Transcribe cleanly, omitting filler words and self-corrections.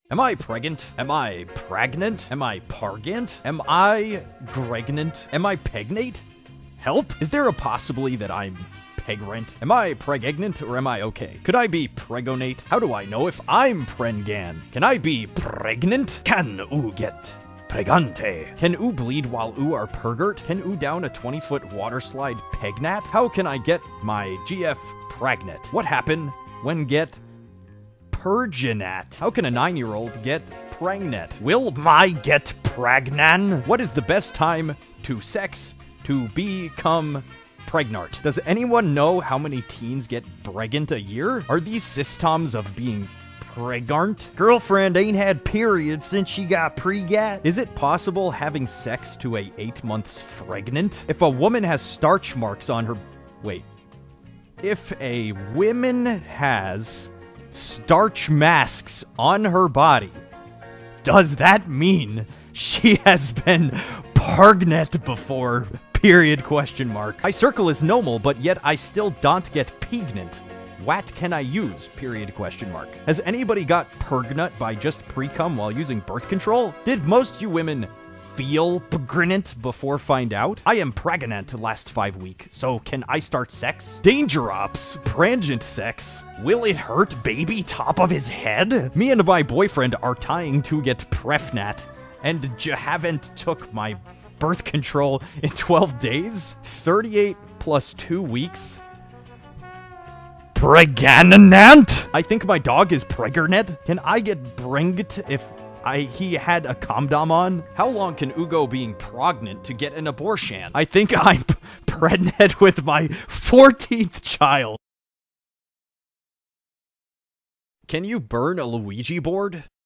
Am I pregnant? Am I pregnant? Am I pargant? Am I gregnant? Am I pegnate? Help? Is there a possibility that I'm pegrant? Am I pregnant or am I okay? Could I be pregonate? How do I know if I'm prengan? Can I be pregnant? Can oo get pregante? Can oo bleed while oo are pergert? Can oo down a 20-foot water slide pegnat? How can I get my GF pregnant? What happened when get Perginat? How can a 9-year-old get pregnant? Will my get pragnan? What is the best time to sex to become pregnant? Does anyone know how many teens get pregnant a year? Are these systems of being pregnant? Girlfriend ain't had periods since she got pregat. Is it possible having sex to a 8 months pregnant? If a woman has starch marks on her... Wait. If a woman has starch masks on her body, does that mean she has been pregnant before? Period, question mark. I circle is normal, but yet I still don't get pregnant. What can I use? Period, question mark. Has anybody got pregnant by just pre-cum while using birth control? Did most you women feel pregnant before find out? I am pregnant last 5 weeks, so can I start sex? Danger ops, prangent sex. Will it hurt baby top of his head? Me and my boyfriend are trying to get prefnat, and haven't took my birth control in 12 days? 38 plus 2 weeks? Pregnant? I think my dog is pregnant. Can I get bringed if he had a condom on? How long can Ugo being pregnant to get an abortion? I think I'm pregnant with my 14th child. Can you burn a Luigi board?